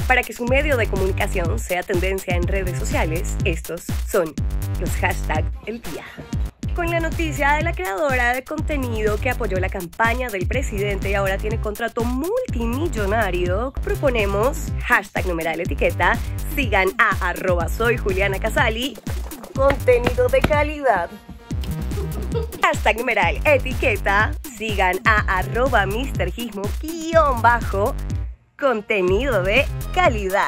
Para que su medio de comunicación sea tendencia en redes sociales, estos son los hashtags del día. Con la noticia de la creadora de contenido que apoyó la campaña del presidente y ahora tiene contrato multimillonario, proponemos #etiqueta, sigan a @soyjulianacasali, contenido de calidad. #etiqueta, sigan a @mrgismo_, contenido de calidad.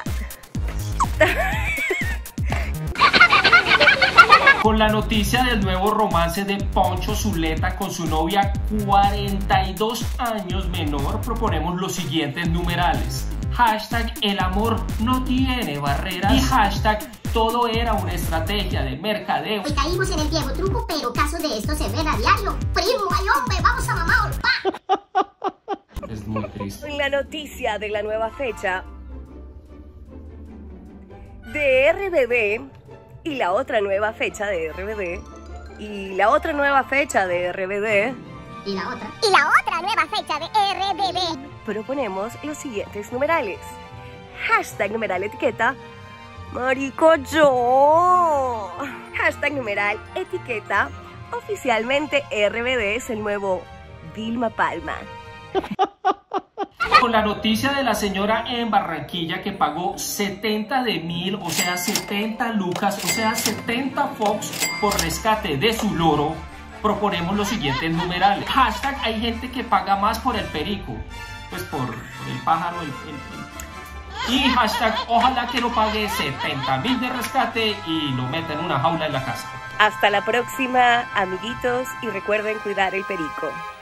Con la noticia del nuevo romance de Poncho Zuleta con su novia 42 años menor, proponemos los siguientes numerales. #el amor no tiene barreras y #todo era una estrategia de mercadeo. Hoy caímos en el viejo truco, pero casos de esto se ven a diario. Primo, ay hombre, vamos a mamá pa. Es muy triste. Con la noticia de la nueva fecha de RBD y la otra nueva fecha de RBD y la otra nueva fecha de RBD Y la otra nueva fecha de RBD. proponemos los siguientes numerales. #etiqueta, marico yo. #etiqueta, oficialmente RBD es el nuevo Vilma Palma. Con la noticia de la señora en Barranquilla que pagó 70.000, o sea 70 lucas, o sea 70 fox por rescate de su loro, proponemos los siguientes numerales. Hay gente que paga más por el perico, pues por el pájaro, y ojalá que lo pague 70.000 de rescate y lo meta en una jaula en la casa. Hasta la próxima, amiguitos, y recuerden cuidar el perico.